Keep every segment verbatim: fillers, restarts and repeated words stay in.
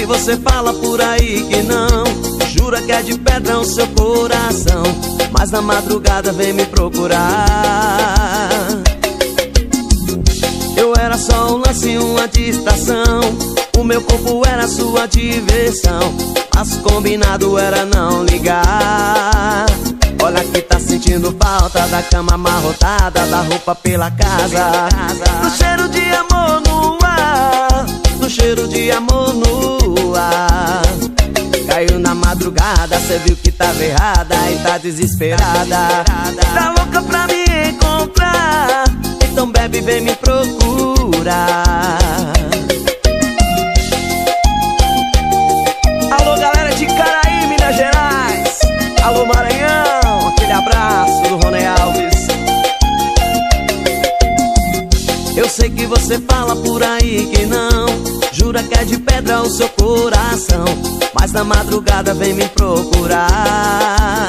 que você fala por aí que não, jura que é de pedra o seu coração, mas na madrugada vem me procurar. Eu era só um lance, uma distração, o meu corpo era sua diversão, mas combinado era não ligar. Olha que tá sentindo falta da cama amarrotada, da roupa pela casa, do cheiro de amor no ar, do cheiro de amor no ar. Caiu na madrugada, cê viu que tava errada e tá desesperada, tá louca pra me encontrar, então bebe, vem me procurar. Alô galera de Caraí, Minas Gerais, alô Maranhão, aquele abraço do Rony Alves. Eu sei que você fala por aí que não, jura que é de pedra o seu coração, mas na madrugada vem me procurar.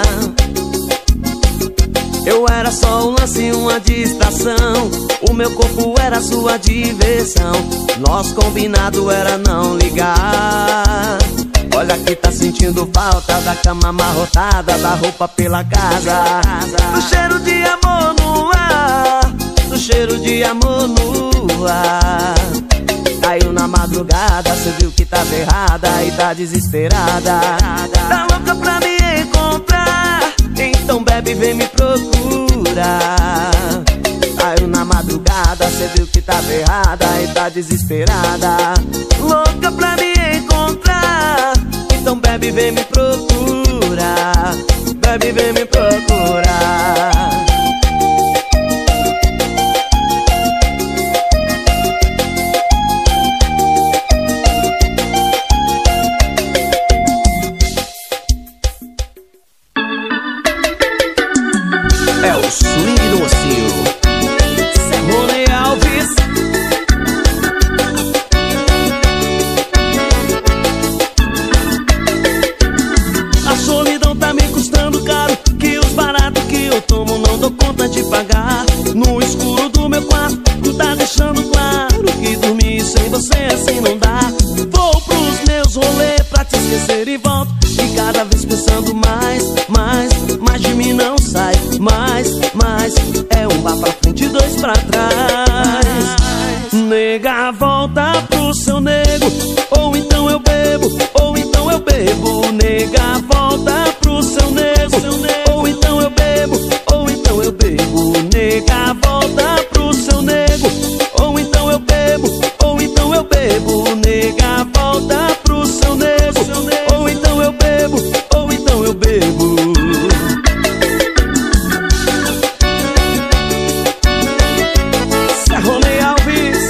Eu era só um lance, uma distração, o meu corpo era sua diversão, nosso combinado era não ligar. Olha que tá sentindo falta da cama amarrotada, da roupa pela casa, do cheiro de amor no ar, do cheiro de amor no ar. Caiu na madrugada, cê viu que tava errada e tá desesperada, tá louca pra me encontrar, então bebe, vem me procurar. Caiu na madrugada, cê viu que tava errada e tá desesperada, louca pra me encontrar, então bebe, vem me procurar, bebe, vem me procurar. É o swing do mocinho, Rony Alves. A solidão tá me custando caro, que os baratos que eu tomo não dou conta de pagar. No escuro do meu quarto, tá deixando claro que dormir sem você assim não dá. Vou pros meus rolês pra te esquecer e volto, e cada vez pensando mais, mais, mais de mim não sai. Mais, mais, é um bar pra frente e dois pra trás. Nega, volta pro seu nego, ou então eu bebo, ou então eu bebo. Nega, volta pro seu nego, ou então eu bebo, ou então eu bebo. Nega, volta pro seu nego, ou então eu bebo, ou então eu bebo. Nega, volta pro seu nego, ou então eu bebo, ou então eu bebo. Rony Alves.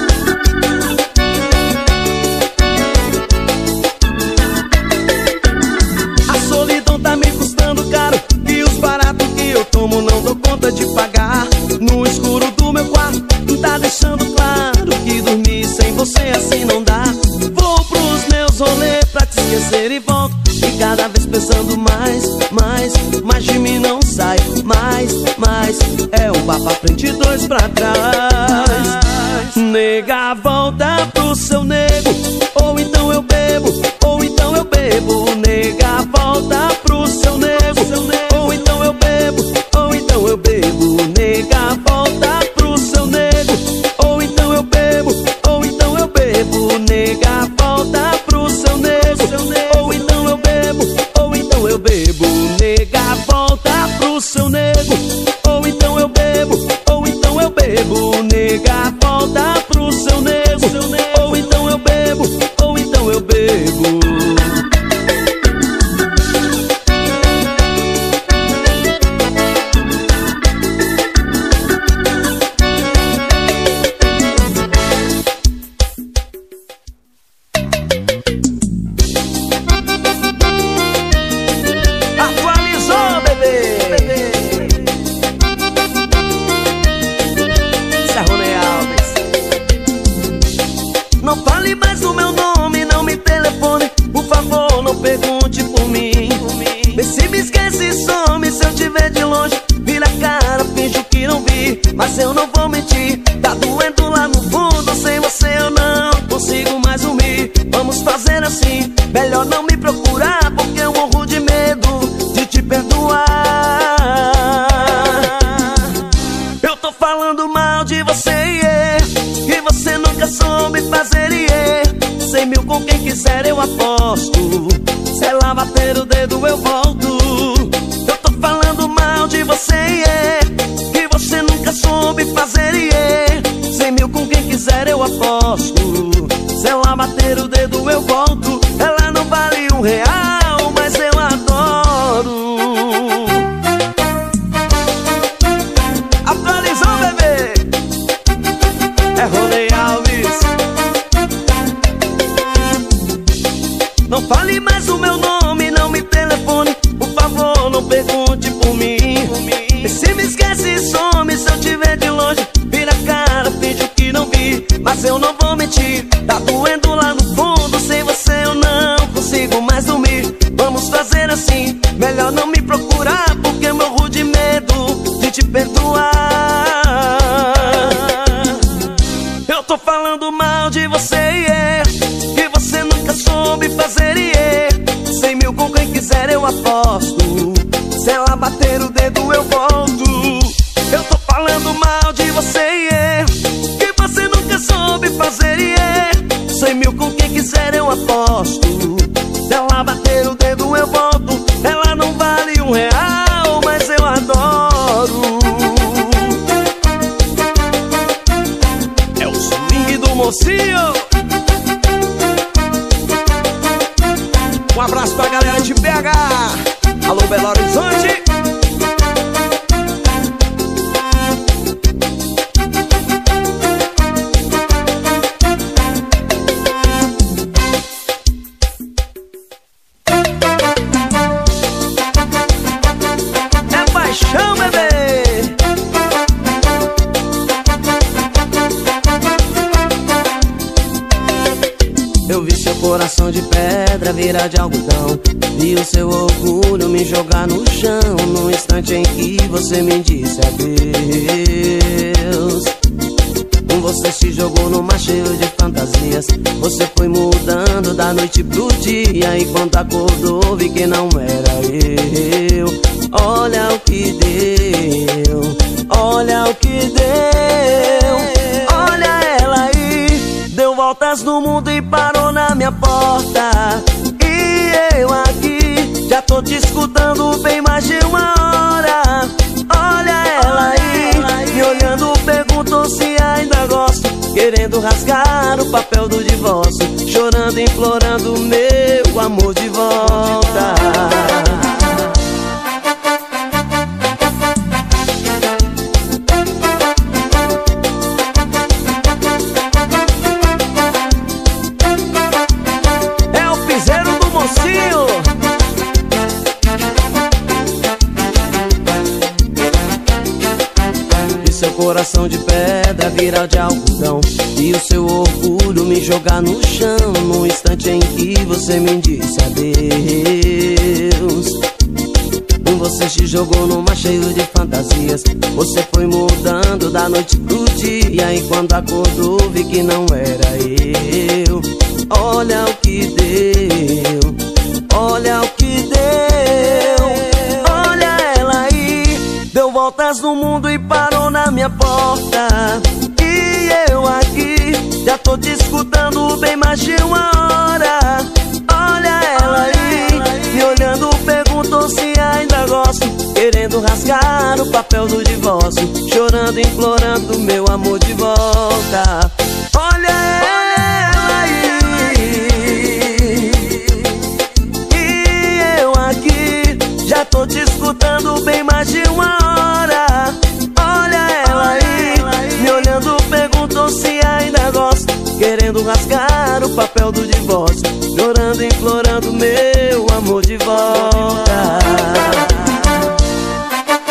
A solidão tá me custando caro, e os baratos que eu tomo não dou conta de pagar. No escuro do meu quarto, tá deixando claro que dormir sem você assim não dá. Vou pros meus rolês pra te esquecer e volto, e cada vez pensando mais, mais, mais de mim não sai. Mais, mais, é um bar pra frente e dois pra trás. Nega, volta pro seu nego, ou então eu bebo, ou então eu bebo. Nega, volta pro seu nego, ou então eu bebo, ou então eu bebo. Nega, volta pro seu nego, ou então eu bebo, ou então eu bebo. Nega, volta pro seu nego, ou então eu bebo, ou então eu bebo. Nega, volta pro seu nego, ou então eu bebo, ou então eu bebo. Nega, volta pro seu nego, ou então eu bebo. melhor não me procurar, porque eu morro de medo de te perdoar. Eu tô falando mal de você, yeah, que você nunca soube fazer, yeah. Cem mil com quem quiser eu aposto, se ela bater o dedo eu volto. Eu tô falando mal de você, yeah, que você nunca soube fazer, yeah. Cem mil com quem quiser eu aposto, se ela bater o dedo eu volto. Ela não vale um real, mas eu adoro. Atualizou, bebê, é Rony Alves. Não fale mais o meu nome, não me telefone, por favor, não pergunte por mim. E se me esquece e some, se eu tiver de longe, vira a cara, finge que não vi. Mas eu não vou mentir, tá doendo lá no fundo. Sem você eu não consigo mais dormir. Vamos fazer assim, melhor não me procurar, porque eu morro de medo de te perdoar. Eu tô falando mal de você, yeah, que você nunca soube fazer, yeah. Cem mil com quem quiser eu aposto, se ela bater o dedo eu volto. Eu tô falando mal de você, yeah, que você nunca soube fazer, yeah. Cem mil com quem quiser eu aposto, se ela bater o dedo eu volto. Ela não vale um real, mas eu adoro. É o swing do mocinho. Um abraço pra galera de B H. Alô, Belo Horizonte. É paixão, bebê. Eu vi seu coração de pedra virar de algodão, vi o seu orgulho me jogar no chão, no instante em que você me disse adeus. Você se jogou no mar cheio de fantasias, você foi mudando da noite pro dia, e quando acordou vi que não era eu. Olha o que deu, olha o que deu. Olha ela aí, deu voltas no mundo e parou na minha porta. E eu aqui, já tô te escutando bem mais de uma hora. Olha ela aí, me olhando perguntou se ainda gosto, querendo rasgar o papel do divórcio, chorando, implorando meu amor de volta. É o piseiro do mocinho. Seu coração de pedra virar de algodão, e o seu orgulho me jogar no chão, no instante em que você me disse adeus. Você se jogou no mar cheio de fantasias, você foi mudando da noite pro dia, e quando acordou vi que não era eu. Olha o que deu, olha o que deu. Olha ela aí, deu voltas no mundo e parou na minha porta. E eu aqui, já tô te escutando bem mais de uma hora. Olha ela aí, me olhando perguntou se ainda gosto, querendo rasgar o papel do divórcio, chorando, implorando meu amor de volta. Olha ela aí, e eu aqui, já tô te escutando bem mais de uma hora. Olha ela aí, me olhando perguntou se ainda gosto, querendo rasgar o papel do divórcio, chorando, implorando meu amor de volta.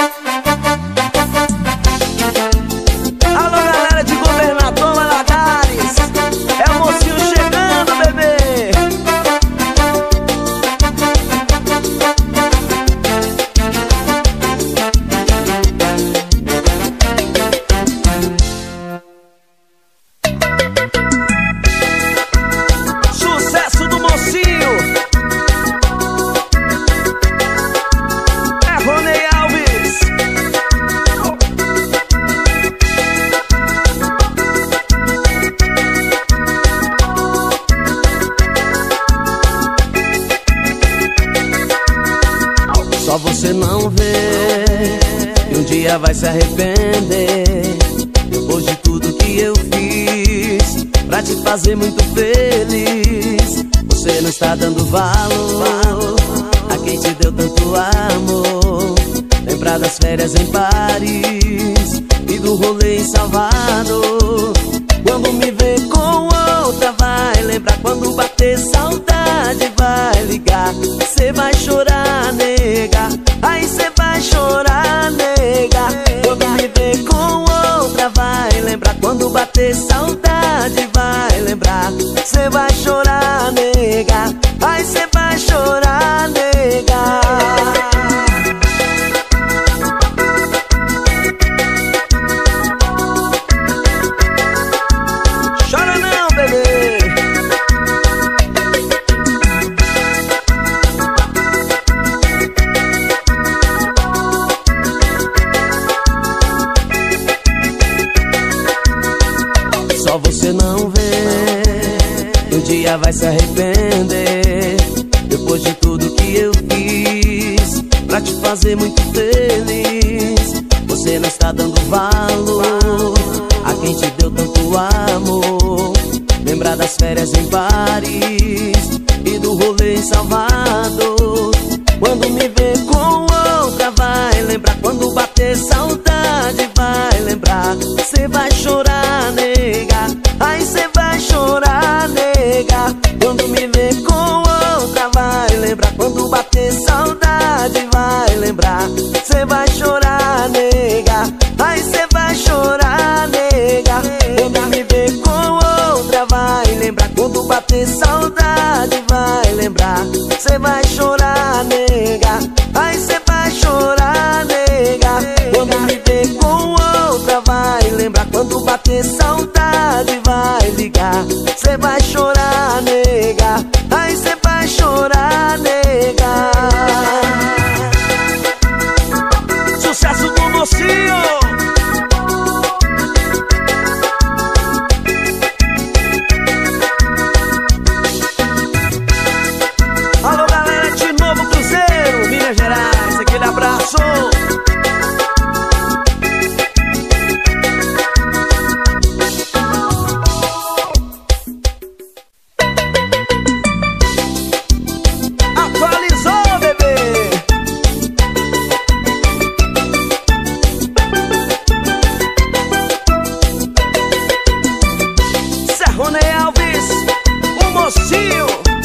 Alô galera de Governador Valadares, Só você não vê, e um dia vai se arrepender. Depois de tudo que eu fiz pra te fazer muito feliz, você não está dando valor a quem te deu tanto amor. Lembrar das férias em Paris e do rolê em Salvador. Quando me vê com outra vai lembrar, quando bater saudade vai ligar. Cê vai chorar, nega, aí cê vai chorar, nega. Quando me vê com outra vai lembrar, quando bater saudade vai lembrar. Cê vai chorar, nega, aí cê vai chorar, nega. Só você não vê, um dia vai se arrepender. Depois de tudo que eu fiz pra te fazer muito feliz, você não está dando valor a quem te deu tanto amor. Lembrar das férias em Paris e do rolê em Salvador. Quando me vê com outra vai lembrar, quando bater saudade vai lembrar. Cê vai chorar, nega, aí cê vai chorar, nega. Quando me vê com outra vai lembrar, quando bater saudade vai lembrar. Cê vai chorar, nega, aí cê vai chorar, nega. Quando me vê com outra vai lembrar, quando bater saudade vai lembrar. Cê vai chorar, nega, aí cê vai chorar, nega. Quando me vê com outra vai lembrar, quando bater saudade vai ligar. Cê vai chorar, nega, aí cê vai chorar, nega. Sucesso do Mocinho. Alô, galera de Novo Cruzeiro, Minas Gerais, aquele abraço. Atualizou, bebê. Serrone Alves, o Mocinho.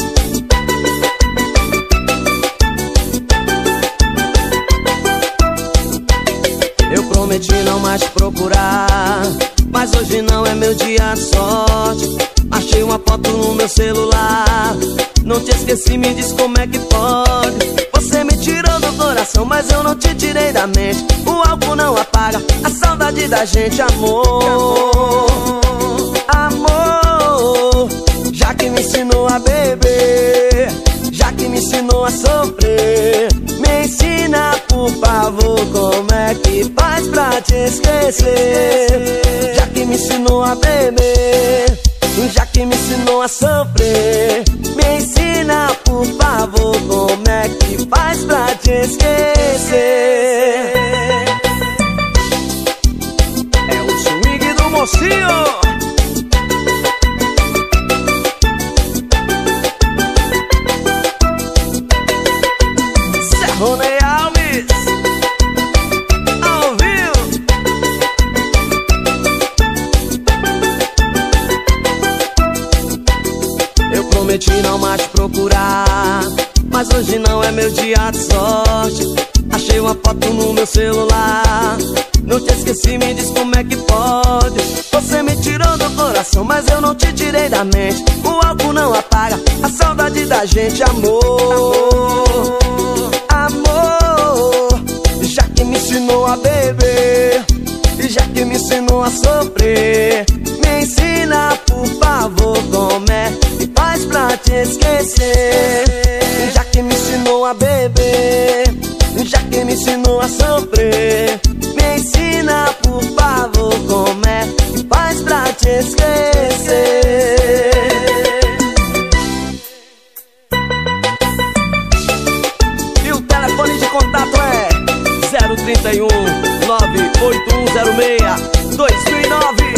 Eu prometi não mais te procurar, mas hoje não é meu dia de sorte. Achei uma foto no meu celular, não te esqueci, me diz como é que pode. Você me tirou do coração, mas eu não te tirei da mente. O álcool não apaga a saudade da gente, amor. Amor, já que me ensinou a beber, já que me ensinou a sofrer, me ensina, por favor, como é que faz pra te esquecer. Já que me ensinou a beber, já que me ensinou a sofrer, me ensina, por favor, como é que faz pra te esquecer. É o swing do Mocinho. Serrone Alves, ao vivo. Eu prometi não mais te procurar, mas hoje não é meu dia de sorte. Achei uma foto no meu celular, não te esqueci, me diz como é que pode. Você me tirou do coração, mas eu não te tirei da mente. O álcool não apaga a saudade da gente, amor. Amor, já que me ensinou a beber, já que me ensinou a sofrer, me ensina, por favor, como é que faz pra te esquecer. Já que me ensinou a beber, já que me ensinou a sofrer, me ensina, por favor, como é que faz pra te esquecer. E o telefone de contato trinta e um, nove oito um zero seis, dois mil e nove.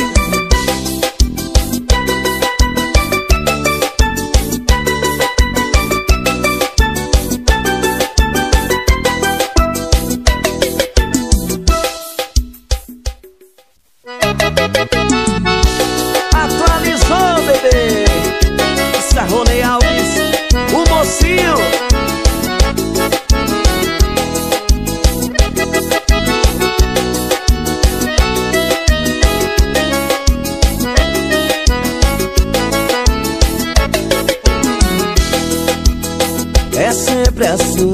Atualizou, bebê. Isso é Rony Alves, o mocinho. É sempre assim.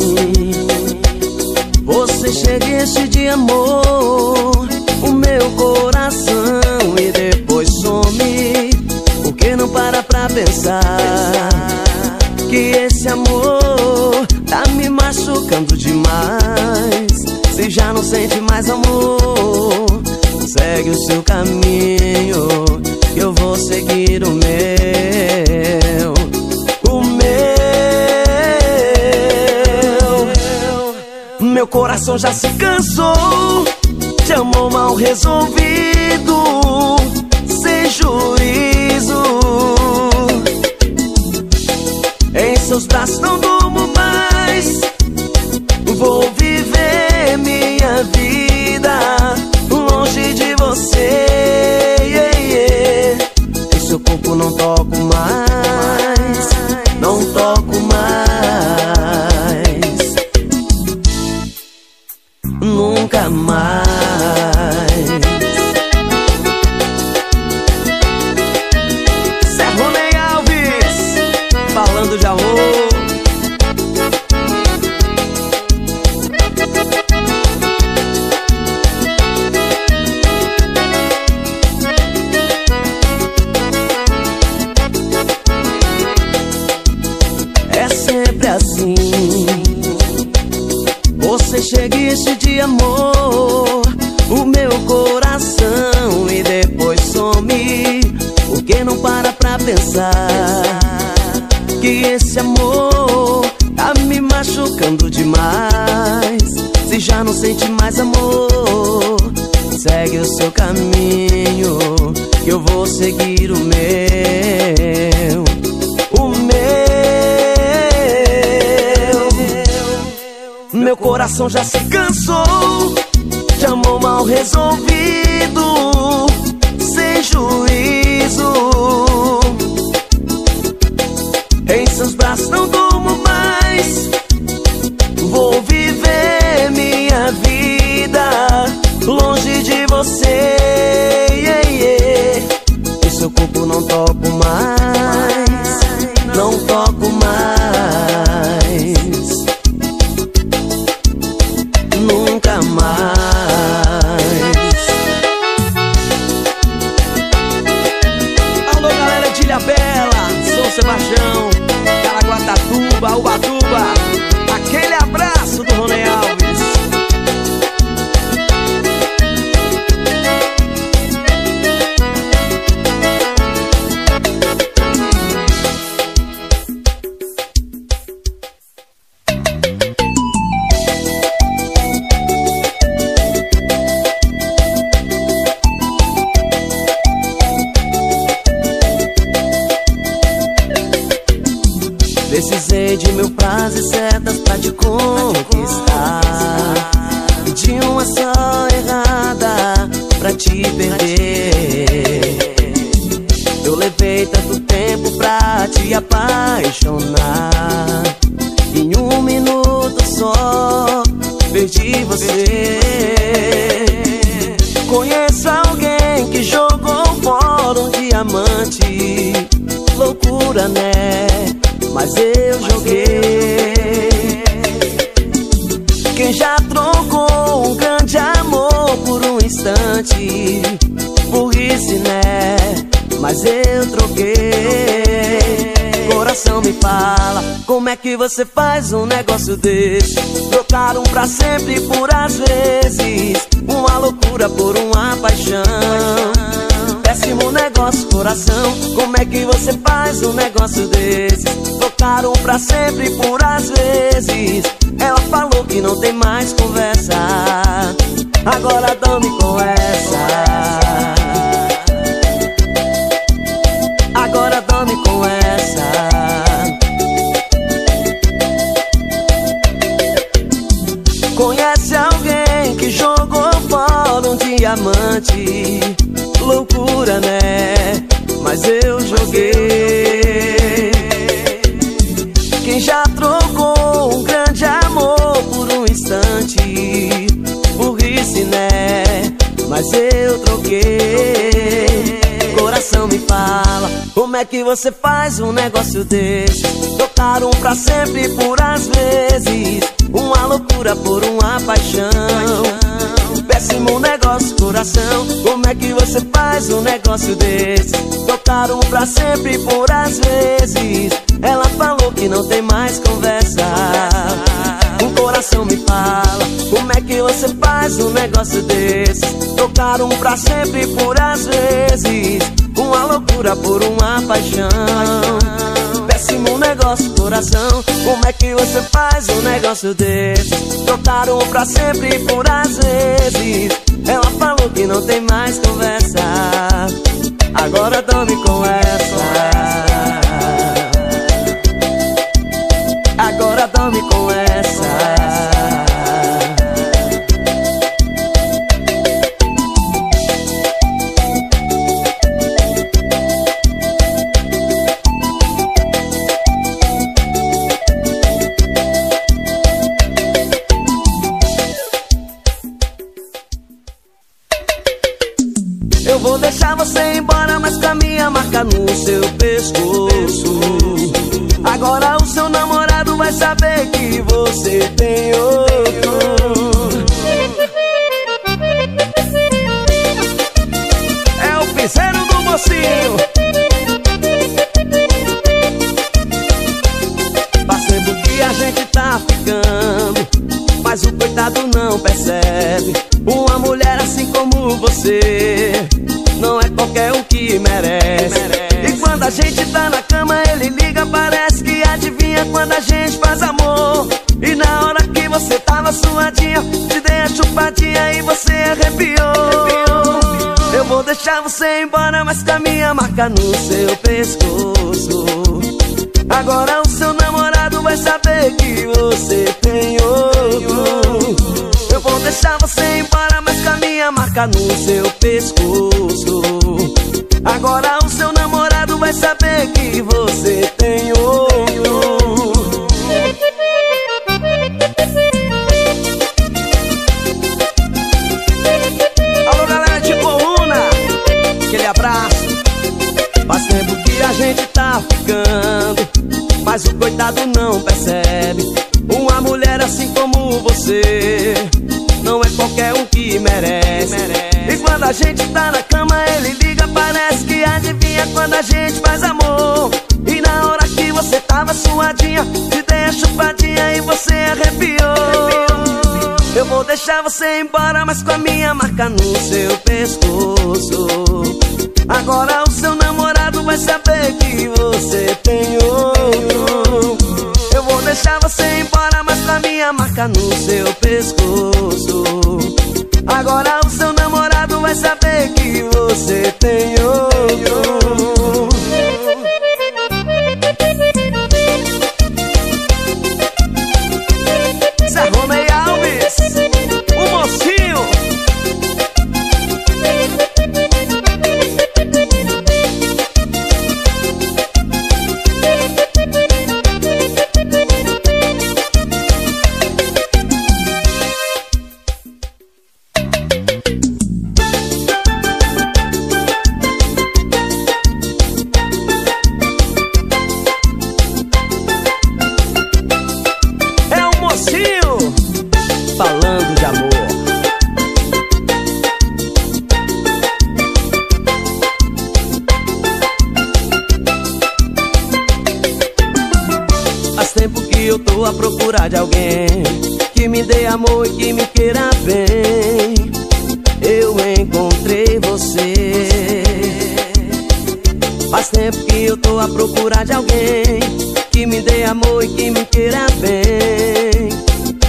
Você chega e enche de amor o meu coração e depois some. Porque não para pra pensar que esse amor tá me machucando demais. Se já não sente mais amor, segue o seu caminho, que eu vou seguir o meu. O meu Meu coração já se cansou de amor mal resolvido, sem juízo. Em seus braços não durmo mais, vou viver minha vida longe de você, yeah, yeah. Em seu corpo não toco mais, não toco mais, nunca mais. Zé Rony Alves, falando de amor. É sempre assim. Você chega e enche de amor o meu coração e depois some. Porque não para pra pensar que esse amor tá me machucando demais. Se já não sente mais amor, segue o seu caminho, que eu vou seguir o meu. O meu Meu coração já se cansou de amor mal resolvido, sem juízo. Em seus braços não durmo mais, vou viver minha vida longe de você, yeah, yeah. Em seu corpo não toco mais, não toco mais, nunca mais. Alô, galera de Ilhabela, São Sebastião, Caraguatatuba, Ubatuba, aquele abraço do Rony Alves. Precisei de mil frases certas pra te conquistar, de uma só errada pra te perder. Eu levei tanto tempo pra te apaixonar, em um minuto só perdi você. Conheço alguém que jogou fora um diamante, loucura, né? Mas eu joguei. Quem já trocou um grande amor por um instante, burrice, né? Mas eu troquei. Coração me fala, como é que você faz um negócio desse? Trocar um pra sempre por às vezes, uma loucura por uma paixão. Péssimo negócio, coração, como é que você faz um negócio desses? Trocar um pra sempre por às vezes, Ela falou que não tem mais conversa, agora dorme com essa. Agora dorme com essa. Conhece alguém que jogou fora um diamante? Loucura, né? Mas eu joguei. Quem já trocou um grande amor por um instante? Burrice, né? Mas eu troquei. Coração me fala, como é que você faz um negócio desse? Trocar um pra sempre por às vezes, uma loucura por uma paixão. Péssimo negócio, coração, como é que você faz um negócio desse? Trocar um pra sempre por às vezes. Ela falou que não tem mais conversa. O coração me fala, como é que você faz um negócio desse? Trocar um pra sempre por às vezes, uma loucura por uma paixão. Péssimo negócio, coração, como é que você faz um negócio desse? Trocar um pra sempre por às vezes. Ela falou que não tem mais conversa, agora dorme com essa. Agora dorme com essa. Eu vou deixar você embora, mas com a minha marca no seu pescoço. Agora o seu namorado vai saber que você tem outro. É o piseiro do mocinho. Faz tempo que a gente tá ficando, mas o coitado não percebe. Uma mulher assim como você não é qualquer um que merece. E quando a gente tá na cama, ele liga, parece que adivinha quando a gente faz amor. E na hora que você tava suadinha, te dei a chupadinha e você arrepiou. Eu vou deixar você embora, mas com a minha marca no seu pescoço. Agora o seu namorado vai saber que você tem outro. Eu vou deixar você embora, mas com a minha marca no seu pescoço. Agora o seu namorado vai saber que você tem outro. Alô, galera de Coluna, aquele abraço. Faz tempo que a gente tá ficando, mas o coitado não percebe. Uma mulher assim como você não é qualquer um que merece. E quando a gente tá na cama, ele liga, parece que adivinha quando a gente faz amor. E na hora que você tava suadinha, te dei a chupadinha e você arrepiou. Eu vou deixar você embora, mas com a minha marca no seu pescoço. Agora o seu namorado vai saber que você tem outro. Eu vou deixar você embora, mas com a minha marca no seu pescoço. Agora o seu namorado vai saber que você tem outro. Zé Romei Alves, o mocinho. Falando de amor. Faz tempo que eu tô à procura de alguém que me dê amor e que me queira bem. Eu encontrei você. Faz tempo que eu tô à procura de alguém que me dê amor e que me queira bem.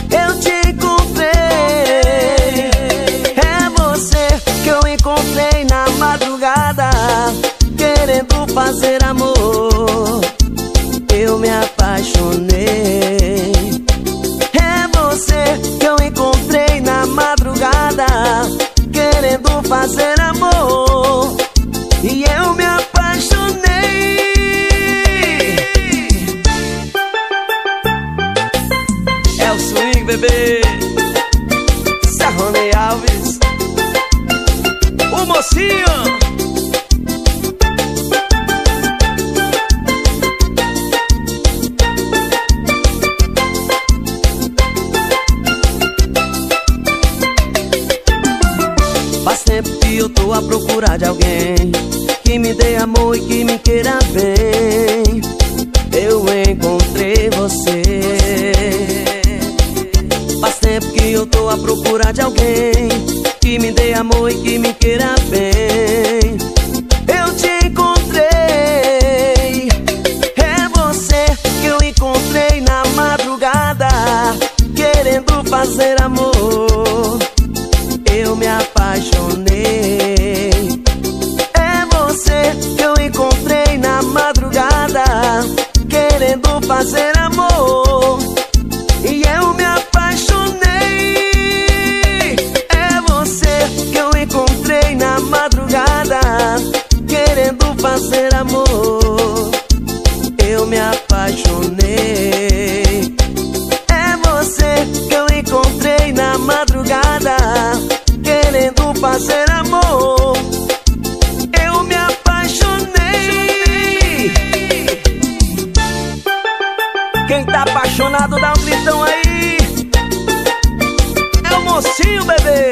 o swing, bebê. Rony Alves, o mocinho. Faz tempo que eu tô à procura de alguém que me dê amor e que me queira bem. Eu encontrei você. Faz tempo que eu tô à procura de alguém que me dê amor e que me queira bem. Eu te encontrei. É você que eu encontrei na madrugada, querendo fazer amor. Eu me apaixonei. É você que eu encontrei na madrugada, querendo fazer amor. E eu me apaixonei. É você que eu encontrei na madrugada, querendo fazer amor. Eu me apaixonei. É você que eu encontrei na madrugada, querendo fazer amor. Eu me apaixonei. Quem tá apaixonado dá um gritão aí. É o mocinho, bebê.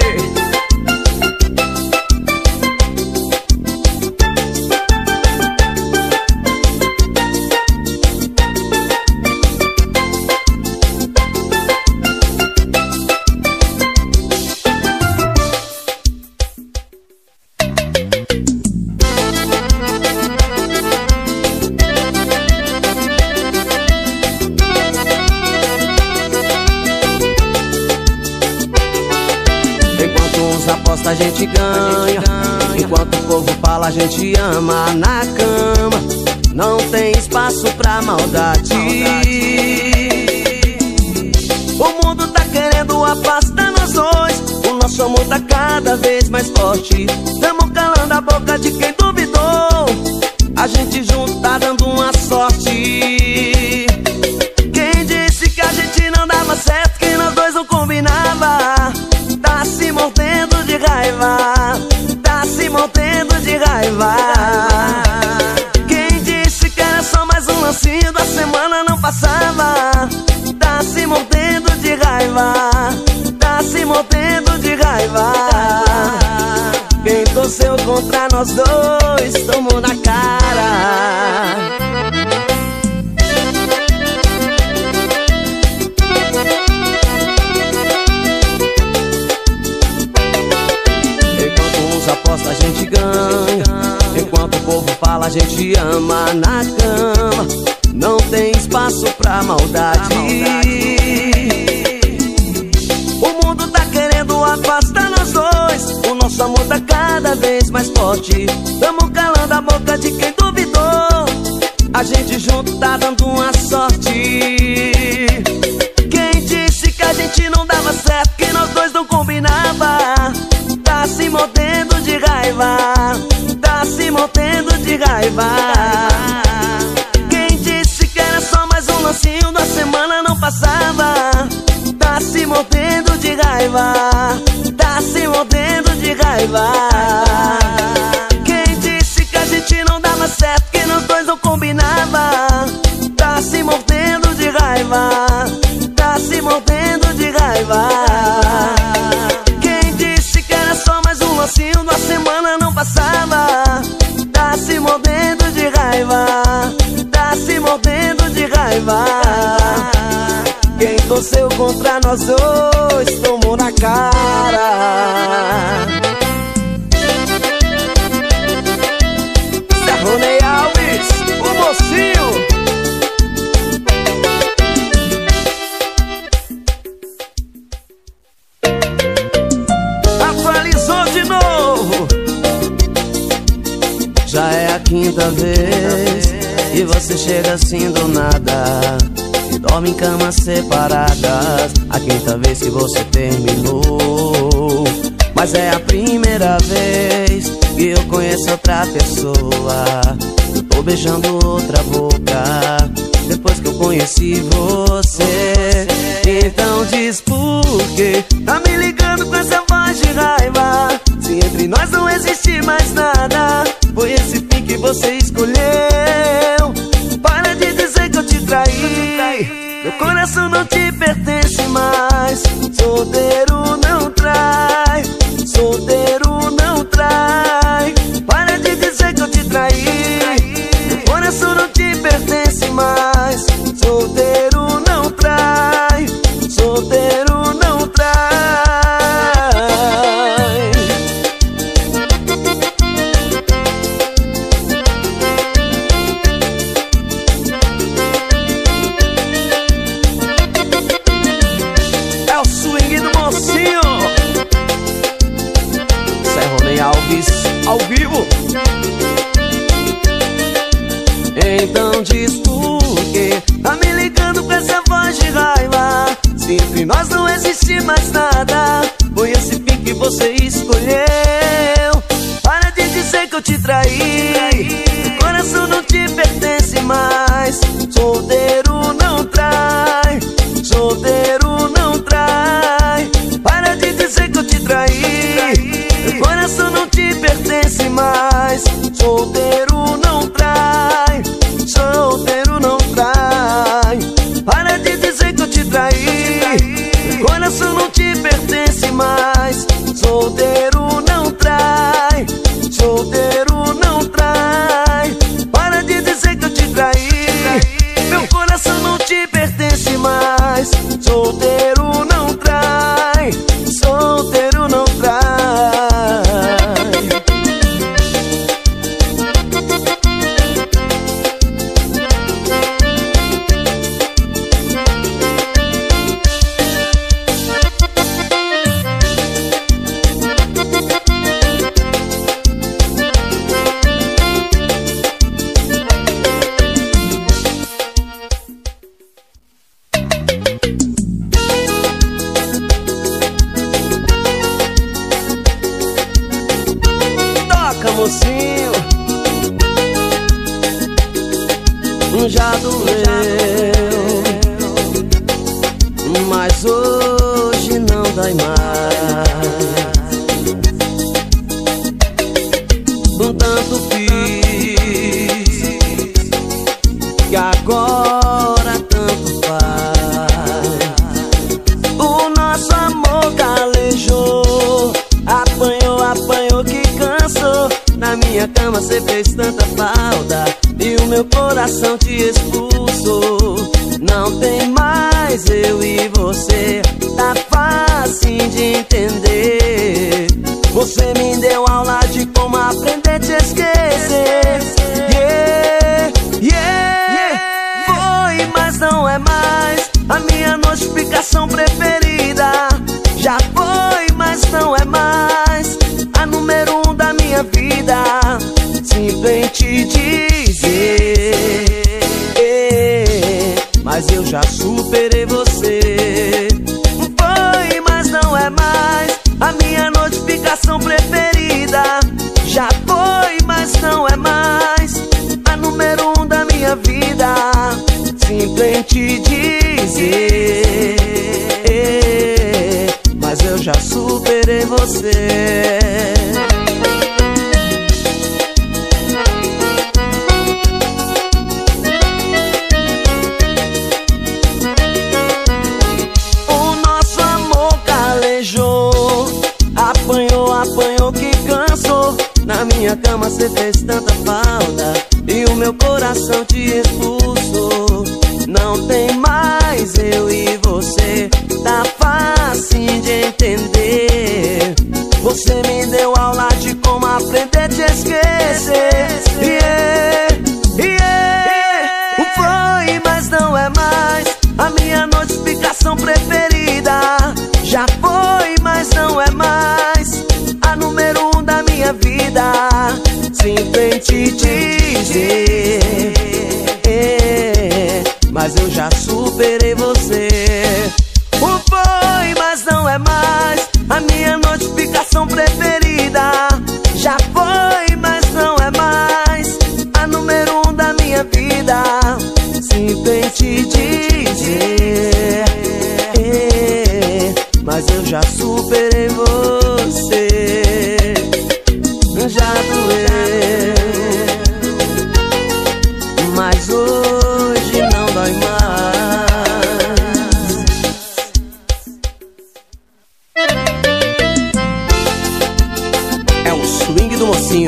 A gente ganha, enquanto o povo fala a gente ama. Na cama não tem espaço pra maldade. O mundo tá querendo afastar nós dois, o nosso amor tá cada vez mais forte. Tamo calando a boca de quem duvidou, a gente junto tá dando uma sorte. Quem disse que a gente não dava certo, que nós dois não combinava, tá se mordendo de raiva, tá se mordendo de raiva. Quem disse que era só mais um lancinho, da semana não passava, tá se mordendo de raiva, tá se mordendo de raiva. Quem torceu contra nós dois tomou na cara. Aposta a gente ganha, enquanto o povo fala a gente ama. Na cama não tem espaço pra maldade. O mundo tá querendo afastar nós dois, o nosso amor tá cada vez mais forte. Tamo calando a boca de quem duvidou, a gente junto tá dando uma sorte. Quem disse que a gente não dava certo, que nós dois não combinava, tá se mordendo de raiva, tá se mordendo de raiva. Quem disse que era só mais um lancinho, da semana não passava, tá se mordendo de raiva, tá se mordendo de raiva. Quem disse que a gente não dava certo, que nós dois não combinava, tá se mordendo de raiva, tá se mordendo de raiva. Só mais um lancinho, da semana não passava, tá se mordendo de raiva, tá se mordendo de raiva. Quem torceu contra nós dois tomou na cara. Rony Alves, o mocinho. Já é a quinta vez e você chega assim do nada e dorme em camas separadas. A quinta vez que você terminou, mas é a primeira vez que eu conheço outra pessoa. Eu tô beijando outra boca depois que eu conheci você. Então diz por quê tá me ligando com essa voz de raiva? Se entre nós não existe mais nada, foi esse fim que você escolheu. Para de dizer que eu te traí, meu coração não te pertence mais. Solteiro não trai, solteiro não trai. Para de dizer que eu te traí, meu coração não te pertence mais. Solteiro não trai, solteiro não trai. É o swing do mocinho, Serronei Alves, ao vivo. Então diz por quê tá me ligando com essa voz de raiva? Se entre nós não existe mais nada, foi esse fim que você escolheu. Para de dizer que eu te traí, o coração não te pertence mais. Solteiro não trai, solteiro não trai. Para de dizer que eu te traí, o coração não te pertence mais. Solteiro não trai, solteiro não trai. Para de dizer que eu te traí, o coração não te pertence mais. Solteiro não trai, solteiro não trai. Para de dizer que eu te traí, meu coração não te pertence mais. Solteiro não trai, solteiro não trai. Mocinho, já doeu, mas hoje não dói mais. Um tanto fiz que agora tanto faz. O nosso amor calejou, apanhou, apanhou que cansou. Na minha cama cê fez tanta falta e o meu coração te expulsou. Não tem mais eu e você, tá fácil de entender. Você me deu aula de como aprender a te esquecer. Yeah, yeah, foi, mas não é mais a minha notificação preferida. Já foi, mas não é mais a número um da minha vida. Simplesmente dizer, mas eu já superei você. Foi, mas não é mais a minha notificação preferida. Já foi, mas não é mais a número um da minha vida. Simplesmente dizer, mas eu já superei você. O nosso amor calejou, apanhou, apanhou que cansou. Na minha cama cê fez tanta falta e o meu coração te expulsou. Não tem mais eu e você, tá fácil de entender. Você me deu aula de como aprender a te esquecer. Yeah, yeah, foi, mas não é mais a minha notificação preferida. Já foi, mas não é mais a número um da minha vida. Simplesmente dizer, mas eu já superei você. O foi, mas não é mais a minha notificação preferida. Já foi, mas não é mais a número um da minha vida. Simplesmente dizer, já superei você. Já doeu, mas hoje não dói mais. É o swing do mocinho.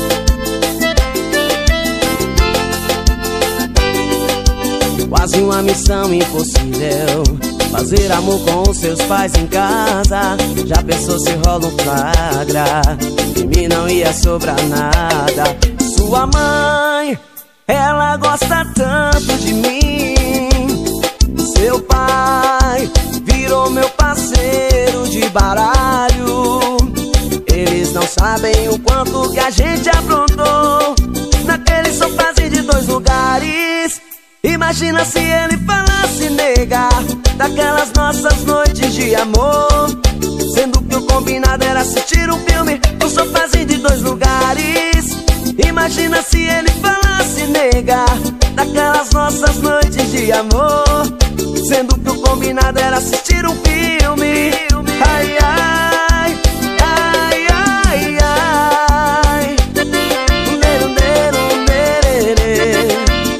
Quase uma missão impossível, fazer amor com os seus pais em casa. Já pensou se rola um flagra? De mim não ia sobrar nada. Sua mãe, ela gosta tanto de mim. Seu pai virou meu parceiro de baralho. Eles não sabem o quanto que a gente aprontou naquele sofazinho de dois lugares. Imagina se ele falasse, nega, daquelas nossas noites de amor, sendo que o combinado era assistir um filme no sofazinho de dois lugares. Imagina se ele falasse, nega, daquelas nossas noites de amor, sendo que o combinado era assistir um filme. Ai, ai, ai, ai, ai. Nero, nero, nererê.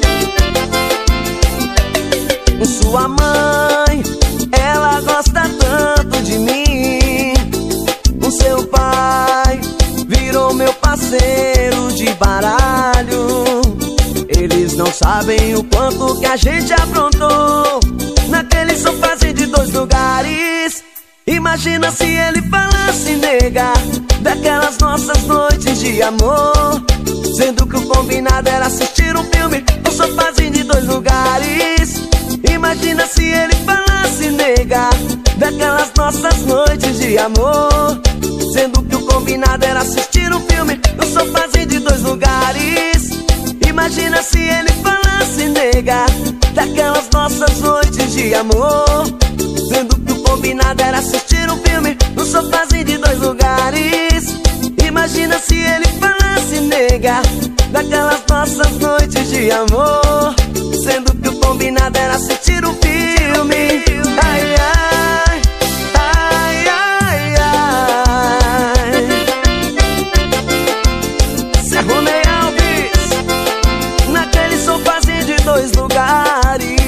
Sua mãe, ela gosta tanto de mim. O seu pai virou meu parceiro de baralho. Eles não sabem o quanto que a gente aprontou naquele sofazinho de dois lugares. Imagina se ele falasse, nega, daquelas nossas noites de amor, sendo que o combinado era assistir um filme no sofazinho de dois lugares. Imagina se ele falasse, nega, daquelas nossas noites de amor, sendo que o combinado era assistir um filme no sofazinho de dois lugares. Imagina se ele falasse, nega, daquelas nossas noites de amor, sendo que o combinado era assistir um filme no sofazinho de dois lugares. Imagina se ele falasse, nega, daquelas nossas noites de amor, sendo que o combinado era assistir um filme. Ai, ai, ai, ai, ai. Serronei Alves, naquele sofazinho de dois lugares.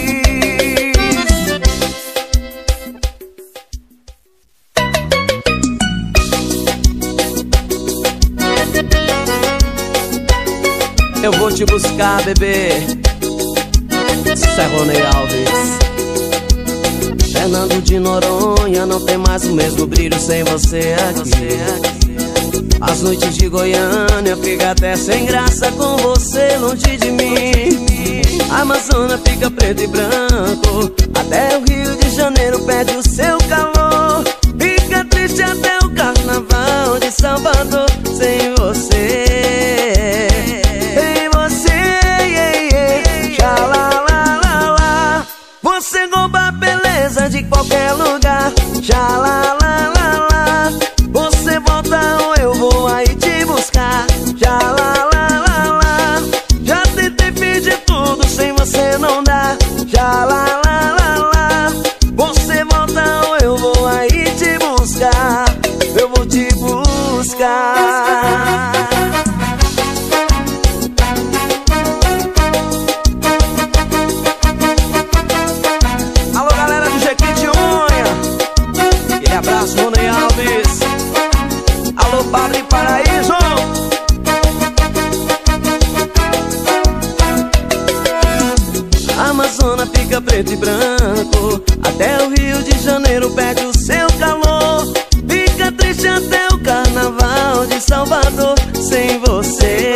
Eu vou te buscar, bebê. Serronei Alves. Fernando de Noronha não tem mais o mesmo brilho sem você aqui. As noites de Goiânia fica até sem graça com você longe de mim. A Amazônia fica preto e branco, até o Rio de Janeiro perde o seu calor. Fica triste até o Carnaval de Salvador sem você. Sem você, yeah, yeah. Xalalalala. Você rouba a beleza de qualquer lugar. Xalalalala. Você volta ou eu vou aí te buscar. Xalalalala. Já tentei pedir tudo, sem você não dá. Xalalalala. Você volta ou eu vou aí te buscar. Eu vou te buscar. Alô, galera do Jequitinhonha, aquele abraço, Ronei Alves. Alô, Padre Paraíso. A Amazônia fica preto e branco, até o Rio de Janeiro perde o seu calor. Fica triste até o Carnaval de Salvador sem você.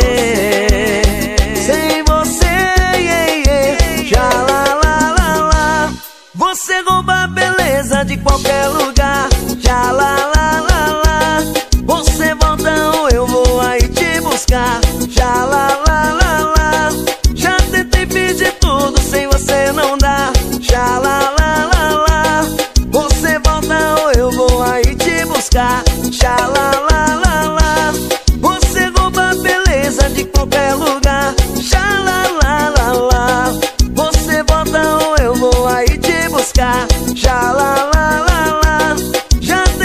Sem você, yeah, yeah. Xalalalala. Você rouba a beleza de qualquer lugar. Xalalalala. Você volta ou eu vou aí te buscar. Xalalalala. Já tentei pedir tudo, sem você não dá. Xalalalala. Você volta ou eu vou aí te buscar. Xalalalala. Você rouba a beleza de qualquer lugar. Xalalalala. Você volta ou eu vou aí te buscar. Xalalalala. Já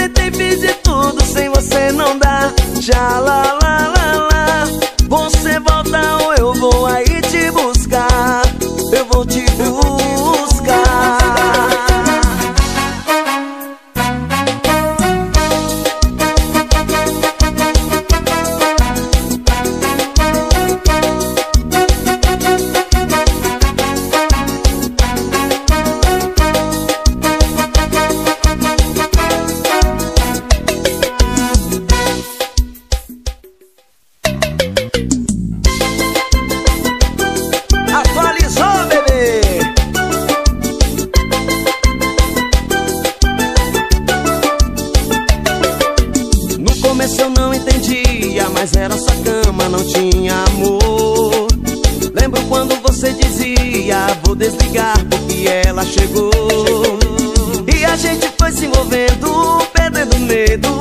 mas era sua cama, não tinha amor. Lembro quando você dizia, vou desligar porque ela chegou. E a gente foi se envolvendo, perdendo medo.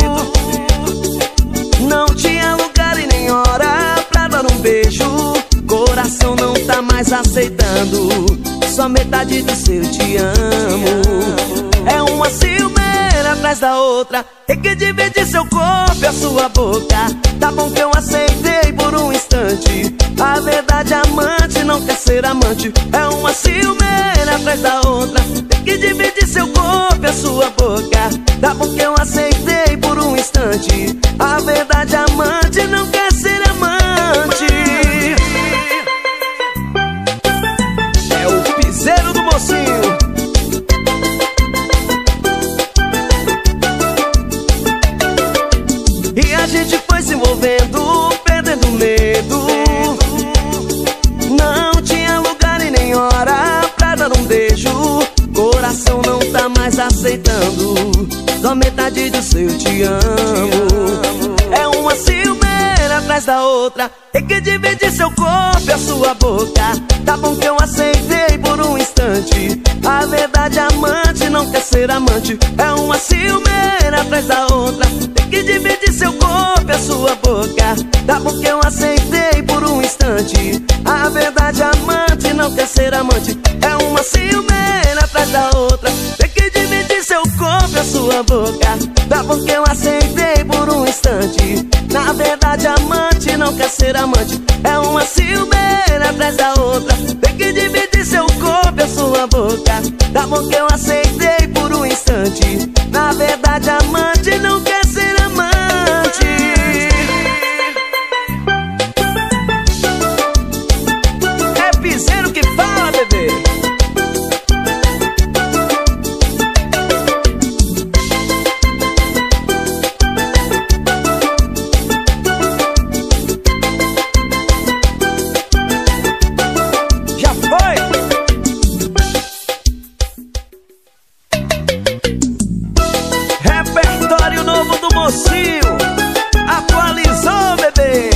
Não tinha lugar e nem hora pra dar um beijo. Coração não tá mais aceitando só metade do seu te amo. É uma ciumeira atrás da outra, tem que dividir seu corpo e a sua boca. Tá bom que eu aceitei por um instante, a verdade amante não quer ser amante. É uma ciumeira atrás da outra, tem que dividir seu corpo e a sua boca. Tá bom que eu aceitei por um instante, a verdade amante não quer ser amante. É o piseiro do mocinho. E a gente foi se envolvendo, perdendo medo. Não tinha lugar e nem hora pra dar um beijo. Coração não tá mais aceitando só metade do seu te amo. É uma ciumeira atrás da outra, tem que dividir seu corpo e a sua boca. Tá bom que eu aceitei por um instante, a verdade amante não quer ser amante. É uma ciumeira atrás da outra, tem que dividir seu corpo e a sua boca. Tá bom que eu aceitei por um instante, a verdade amante não quer ser amante. É uma ciumeira atrás da outra, tem que dividir seu corpo e a sua boca. Tá bom que eu aceitei por um instante, na verdade amante não quer ser amante. É uma ciumeira atrás da outra, tem que dividir seu corpo e a sua boca. Tá bom que eu aceitei por um instante, na verdade amante não quer ser amante. É piseiro que fala, bebê. Mocinho, atualizou, bebê.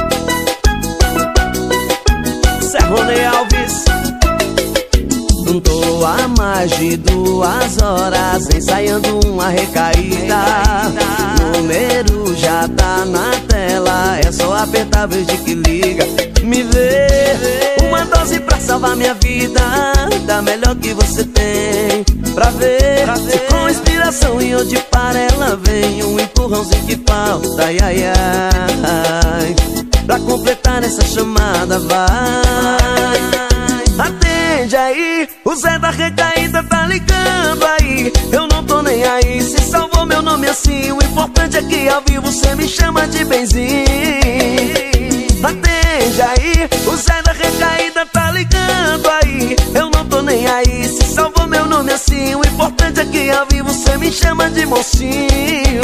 Serrone Alves. Não tô há mais de duas horas ensaiando uma recaída. O número já tá na tela, é só apertar verde que liga. Me vê, uma dose pra salvar minha vida, da melhor que você tem. Pra ver, pra ver. Se com inspiração e onde para ela vem um empurrãozinho que falta, ai, ai, ai. Pra completar essa chamada vai. Atende aí, o Zé da recaída tá ligando aí. Eu não tô nem aí, se salvou meu nome assim. O importante é que ao vivo você me chama de benzinho. Atende aí, o Zé da recaída tá ligando aí. Eu não tô nem aí, se salvou meu nome assim. O importante é que ao vivo você me chama de mocinho.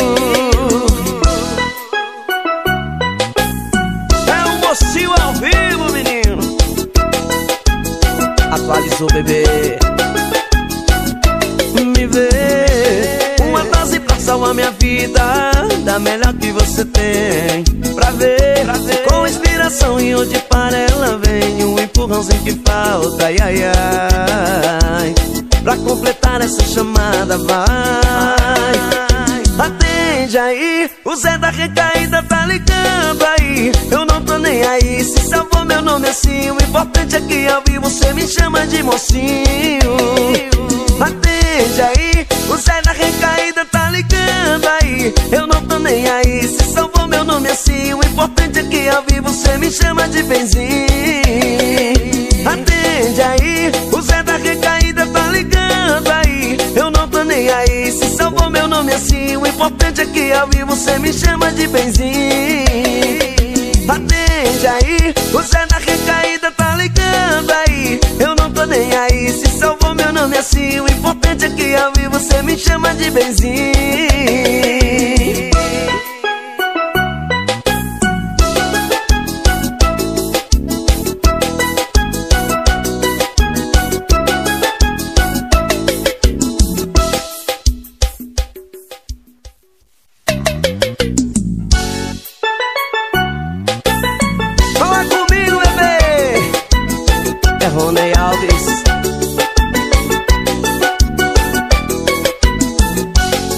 É um mocinho ao vivo, menino. Atualizou, bebê. Me vê, uma dose pra salvar minha vida, da melhor que você tem. Pra ver, pra ver. Com inspiração e onde para ela vem um empurrãozinho que falta, ai, ai, ai. Pra completar essa chamada vai. Atende aí, o Zé da recaída tá ligando aí. Eu não tô nem aí, se salvou meu nome assim. O importante é que ao vivo você me chama de mocinho. Atende aí, o Zé da recaída tá ligando aí. Eu não tô nem aí, se salvou meu nome assim. O importante é que ao vivo você me chama de benzinho. Atende aí, o Zé da recaída tá ligando aí. Eu não tô nem aí, se salvou meu nome assim. O importante é que ao vivo você me chama de benzinho. Atende aí, o Zé da recaída tá ligando aí. Eu não tô nem aí, se salvou meu nome assim. O importante é que ao vivo você me chama de benzinho.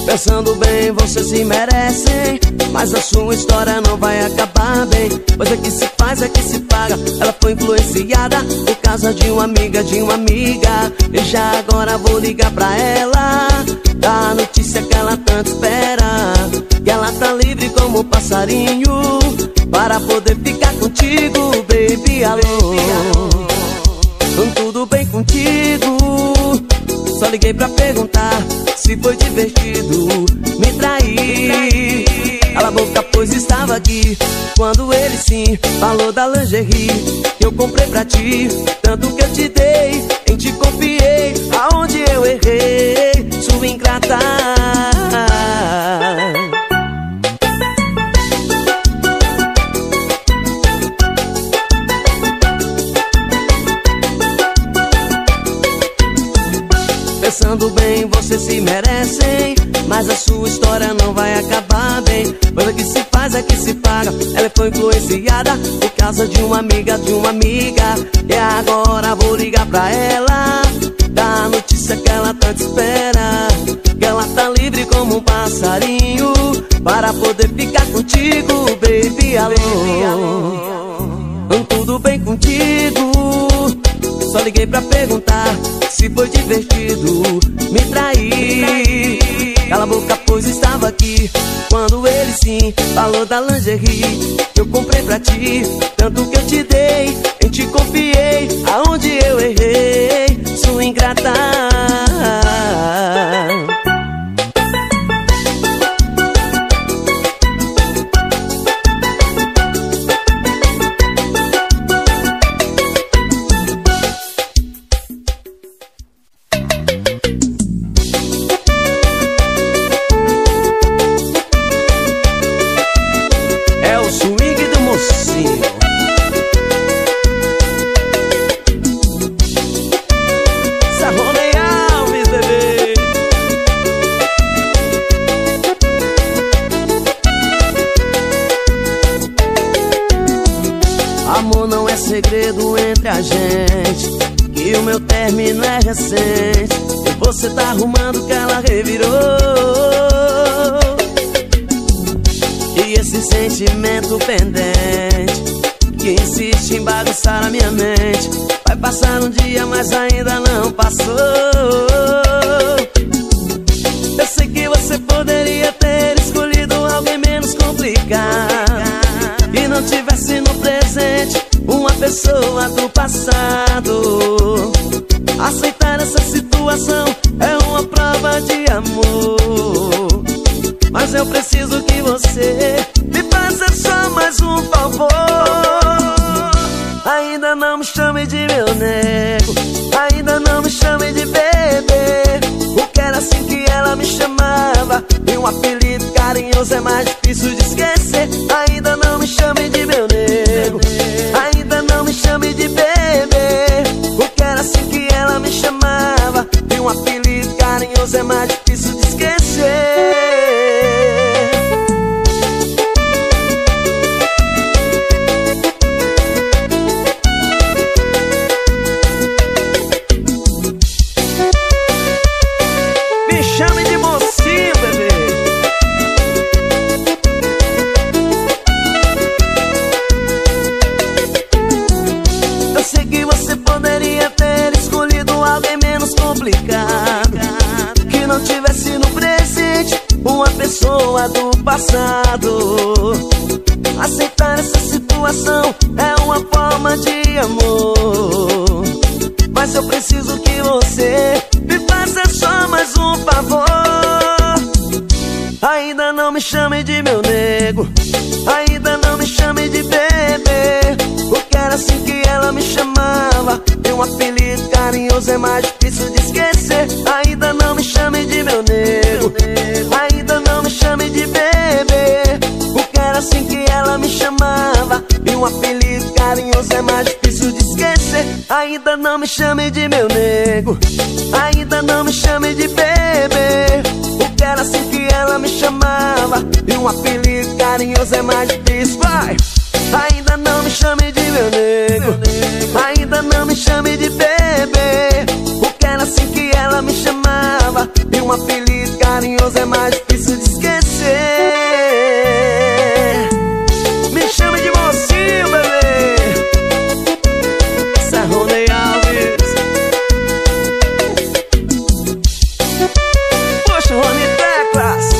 Pensando bem, você se merece, mas a sua história não vai acabar bem. Pois é que se faz, é que se paga. Ela foi influenciada por causa de uma amiga, de uma amiga. E já agora vou ligar pra ela, dar a notícia que ela tanto espera, que ela tá livre como um passarinho para poder ficar contigo, baby, alô. Tudo bem contigo? Só liguei pra perguntar se foi divertido me trair. Cala a boca, pois estava aqui quando ele sim falou da lingerie que eu comprei pra ti. Tanto que eu te dei, em ti confiei. Aonde eu errei, sua ingrata. Pensando bem, você se merece, mas a sua história não vai acabar bem. Pois é que se faz, é que se paga. Ela foi influenciada por causa de uma amiga, de uma amiga. E agora vou ligar pra ela, dar a notícia que ela tanto espera, que ela tá livre como um passarinho para poder ficar contigo, baby, alô. Tudo bem contigo? Só liguei pra perguntar se foi divertido me trair. Cala a boca, pois estava aqui quando ele sim falou da lingerie que eu comprei pra ti. Tanto que eu te dei, em ti confiei. Aonde eu errei, sua ingrata. Segredo entre a gente, que o meu término é recente, e você tá arrumando que ela revirou. E esse sentimento pendente que insiste em bagunçar a minha mente, vai passar um dia, mas ainda não passou. Eu sei que você poderia ter escolhido alguém menos complicado e não tivesse no presente uma pessoa do passado. Aceitar essa situação é uma prova de amor, mas eu preciso que você me faça só mais um favor. Ainda não me chame de meu nego, ainda não me chame de bebê, porque era assim que ela me chamava, e um apelido carinhoso é mais difícil de esquecer. Ainda não me chame de meu nego, ainda não me chame de bebê, porque era assim que ela me chamava, e um apelido carinhoso é mais difícil de esquecer. Me chame de mocinho, bebê. Eu sei que você poderia ter escolhido alguém menos complicado, que não tivesse no presente uma pessoa do passado. Aceitar essa situação é uma forma de amor, mas eu preciso que você me faça só mais um favor. Ainda não me chame de meu nego, ainda não me chame de bebê, porque era assim que ela me chamava, e um apelido carinhoso é mais difícil de esquecer. Ainda não me chame de meu nego, ainda não me chame de bebê, porque era assim que ela me chamava, e um apelido carinhoso é mais difícil de esquecer. Ainda não me chame de meu nego, ainda não me chame de bebê, porque era assim que ela me chamava, e um apelido carinhoso é mais difícil. Vai! Ainda não me chame de meu nego, ainda não me chame de bebê, porque era assim que ela me chamava, e um apelido apelido carinhoso é mais difícil de esquecer. Me chame de mocinho, bebê. Isso é Rony Alves. Poxa, Rony Teclas.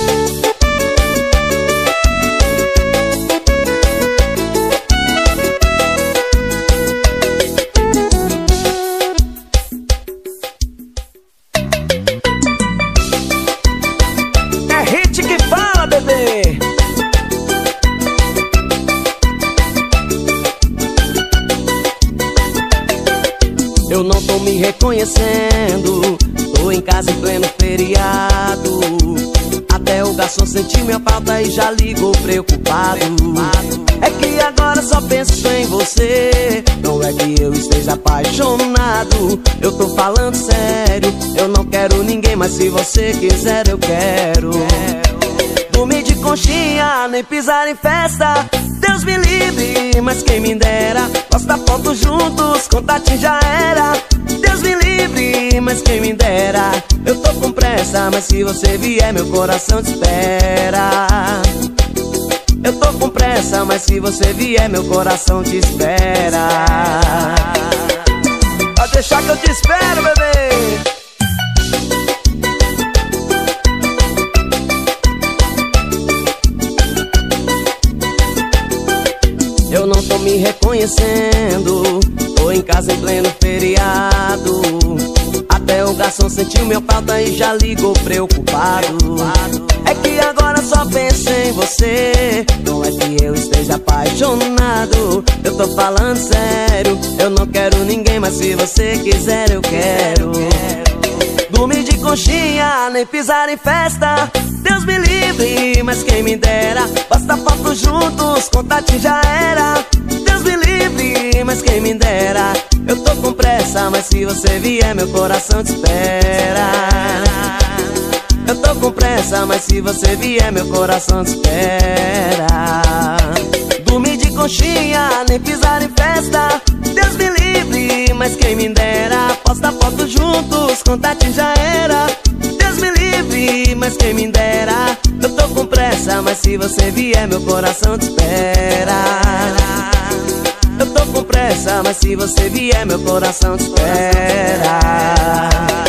Eu não tô me reconhecendo, tô em casa em pleno feriado. Até o garçom sentiu minha falta e já ligou preocupado. É que agora só penso em você, não é que eu esteja apaixonado. Eu tô falando sério, eu não quero ninguém, mas se você quiser eu quero. Dormir de conchinha, nem pisar em festa, Deus me livre, mas quem me dera. Postar foto juntos, contatinho já era. Deus me livre, mas quem me dera. Eu tô com pressa, mas se você vier meu coração te espera. Eu tô com pressa, mas se você vier meu coração te espera. Pode deixar que eu te espero, bebê. Eu não tô me reconhecendo, tô em casa em pleno feriado. Até o garçom sentiu minha falta e já ligou preocupado. É que agora só penso em você, não é que eu esteja apaixonado. Eu tô falando sério, eu não quero ninguém, mas se você quiser eu quero. Dormir de conchinha, nem pisar em festa, Deus me livre, mas quem me dera. Posta foto juntos, contatinho já era. Deus me livre, mas quem me dera. Eu tô com pressa, mas se você vier meu coração te espera. Eu tô com pressa, mas se você vier meu coração te espera. Dormir de conchinha, nem pisar em festa, Deus me livre, mas quem me dera. Posta foto juntos, contatinho já era. Deus me livre, mas quem me dera. Eu tô com pressa, mas se você vier meu coração te espera. Eu tô com pressa, mas se você vier meu coração te espera.